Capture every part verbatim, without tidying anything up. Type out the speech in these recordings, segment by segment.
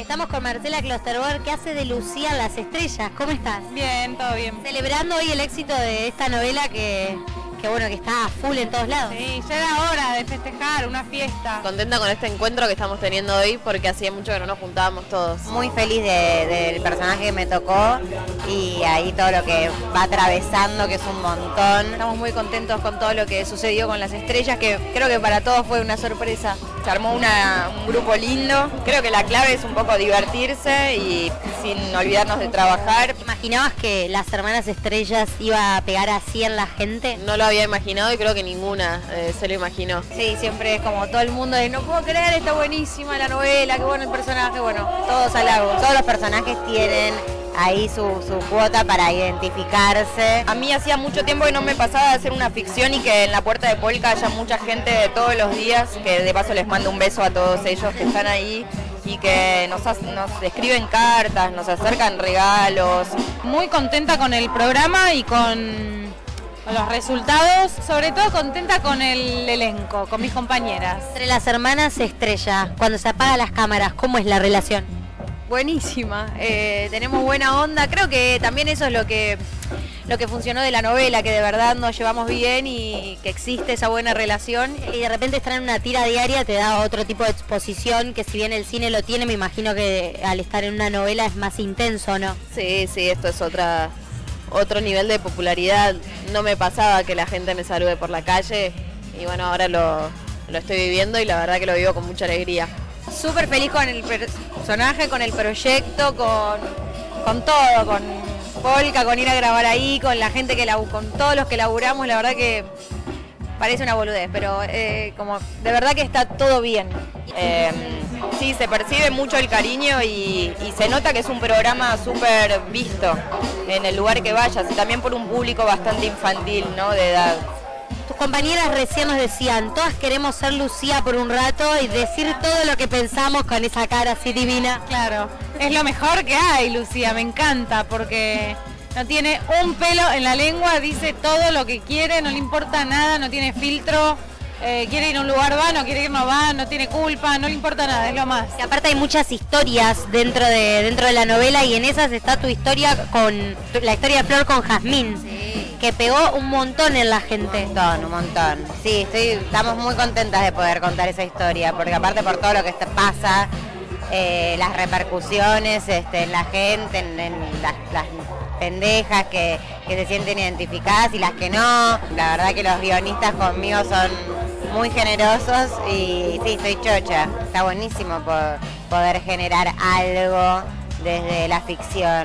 Estamos con Marcela Klosterboer, que hace de Lucía en Las Estrellas. ¿Cómo estás? Bien, todo bien. Celebrando hoy el éxito de esta novela que, que bueno, que está a full en todos lados. Sí, ya era hora de festejar, una fiesta. Contenta con este encuentro que estamos teniendo hoy porque hacía mucho que no nos juntábamos todos. Muy feliz de, del personaje que me tocó y ahí todo lo que va atravesando, que es un montón. Estamos muy contentos con todo lo que sucedió con Las Estrellas, que creo que para todos fue una sorpresa. Se armó una, un grupo lindo. Creo que la clave es un poco divertirse y sin olvidarnos de trabajar. ¿Imaginabas que Las Hermanas Estrellas iba a pegar así en la gente? No lo había imaginado y creo que ninguna eh, se lo imaginó. Sí, siempre es como todo el mundo de no puedo creer, está buenísima la novela, qué bueno el personaje, bueno, todos halagos. Todos los personajes tienen ahí su, su cuota para identificarse. A mí hacía mucho tiempo que no me pasaba de hacer una ficción y que en la Puerta de Polka haya mucha gente de todos los días, que de paso les mando un beso a todos ellos que están ahí y que nos, nos escriben cartas, nos acercan regalos. Muy contenta con el programa y con, con los resultados, sobre todo contenta con el elenco, con mis compañeras. Entre Las Hermanas Estrella, cuando se apagan las cámaras, ¿cómo es la relación? Buenísima, eh, tenemos buena onda, creo que también eso es lo que, lo que funcionó de la novela, que de verdad nos llevamos bien y que existe esa buena relación. Y de repente estar en una tira diaria te da otro tipo de exposición, que si bien el cine lo tiene, me imagino que al estar en una novela es más intenso, ¿no? Sí, sí, esto es otra, otro nivel de popularidad. No me pasaba que la gente me salude por la calle y bueno, ahora lo, lo estoy viviendo y la verdad que lo vivo con mucha alegría. Súper feliz con el personaje, con el proyecto, con, con todo, con Polka, con ir a grabar ahí, con la gente que labu con todos los que laburamos, la verdad que parece una boludez, pero eh, como de verdad que está todo bien. Eh, sí, se percibe mucho el cariño y, y se nota que es un programa súper visto en el lugar que vayas y también por un público bastante infantil, ¿no? De edad. Tus compañeras recién nos decían, todas queremos ser Lucía por un rato y decir todo lo que pensamos con esa cara así divina. Claro, es lo mejor que hay, Lucía, me encanta, porque no tiene un pelo en la lengua, dice todo lo que quiere, no le importa nada, no tiene filtro, eh, quiere ir a un lugar, va, no quiere ir, no va, no tiene culpa, no le importa nada, es lo más. Y aparte hay muchas historias dentro de, dentro de la novela y en esas está tu historia con, la historia de Flor con Jazmín. Sí. Que pegó un montón en la gente. Un montón, un montón. Sí, estoy, estamos muy contentas de poder contar esa historia, porque aparte por todo lo que pasa, eh, las repercusiones este, en la gente, en, en las, las pendejas que, que se sienten identificadas y las que no. La verdad que los guionistas conmigo son muy generosos y sí, estoy chocha. Está buenísimo por poder generar algo desde la ficción.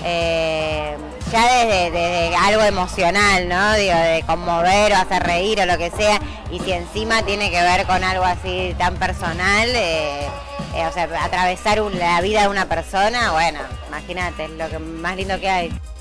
Eh, ya desde, desde algo emocional, ¿no? Digo, de conmover o hacer reír o lo que sea, y si encima tiene que ver con algo así tan personal, eh, eh, o sea, atravesar un, la vida de una persona, bueno, imagínate, es lo que más lindo que hay.